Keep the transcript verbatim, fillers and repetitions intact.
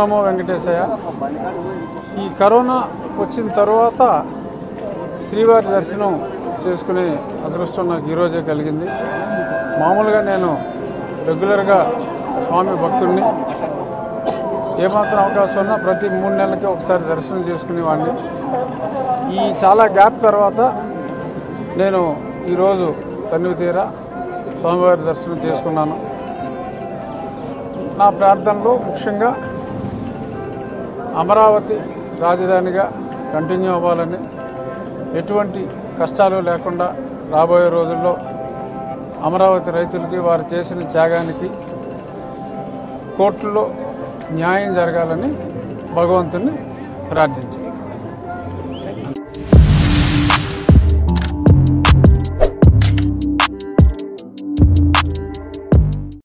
నమో వెంకటేశయ్య. ఈ కరోనా వచ్చిన తర్వాత శ్రీవారి దర్శనం చేసుకునే అదృష్టం నాకు ఈరోజే కలిగింది. మామూలుగా నేను రెగ్యులర్గా స్వామి భక్తుడిని. ఏమాత్రం అవకాశం ఉన్నా ప్రతి మూడు నెలలకి ఒకసారి దర్శనం చేసుకునేవాడిని. ఈ చాలా గ్యాప్ తర్వాత నేను ఈరోజు తనివి తీరా స్వామివారి దర్శనం చేసుకున్నాను. నా ప్రార్థనలో ముఖ్యంగా అమరావతి రాజధానిగా కంటిన్యూ అవ్వాలని, ఎటువంటి కష్టాలు లేకుండా రాబోయే రోజుల్లో అమరావతి రైతులకి వారు చేసిన త్యాగానికి కోర్టులో న్యాయం జరగాలని భగవంతుని ప్రార్థించాను.